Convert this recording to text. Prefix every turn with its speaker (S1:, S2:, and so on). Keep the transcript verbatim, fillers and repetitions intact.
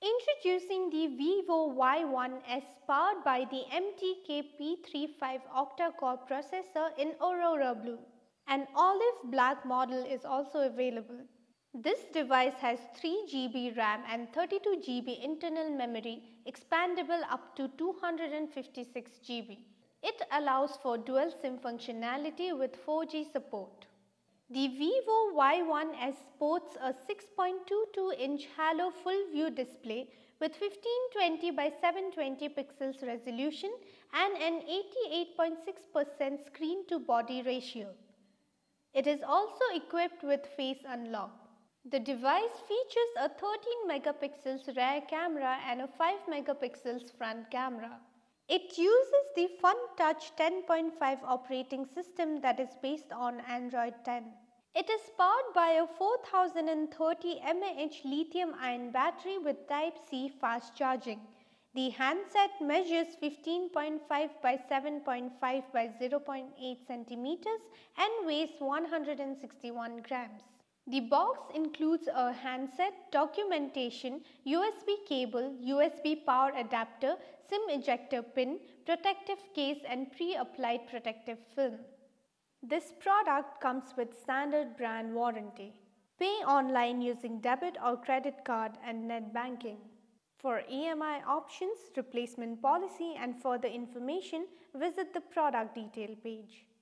S1: Introducing the Vivo Y one S powered by the M T K P thirty-five octa-core processor in Aurora Blue. An olive black model is also available. This device has three G B RAM and thirty-two G B internal memory, expandable up to two hundred fifty-six G B. It allows for dual SIM functionality with four G support. The Vivo Y one S sports a six point two two inch Halo full view display with fifteen twenty by seven twenty pixels resolution and an eighty-eight point six percent screen to body ratio. It is also equipped with face unlock. The device features a thirteen megapixels rear camera and a five megapixels front camera. It uses the FunTouch ten point five operating system that is based on Android ten. It is powered by a four thousand thirty milliamp hour lithium-ion battery with Type C fast charging. The handset measures fifteen point five by seven point five by zero point eight centimeters and weighs one hundred sixty-one grams. The box includes a handset, documentation, U S B cable, U S B power adapter, SIM ejector pin, protective case and pre-applied protective film. This product comes with standard brand warranty. Pay online using debit or credit card and net banking. For E M I options, replacement policy and further information, visit the product detail page.